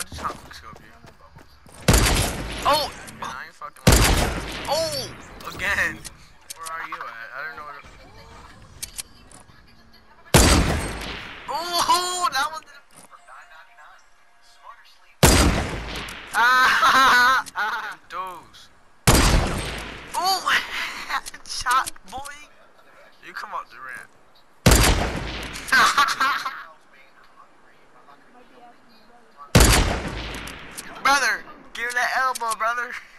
I just trying to scope you. Oh! Man, I ain't fucking like that. Oh! Again! Where are you at? I don't know where to... Oh! That was... Ah! Ah! Those. Oh! Shot, boy! You come up the ramp. Brother! Give me that elbow, brother!